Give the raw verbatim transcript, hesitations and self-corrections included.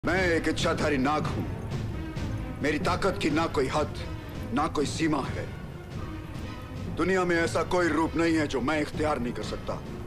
मैं एक इच्छाधारी नाग हूं। मेरी ताकत की ना कोई हद, ना कोई सीमा है। दुनिया में ऐसा कोई रूप नहीं है जो मैं इख्तियार नहीं कर सकता।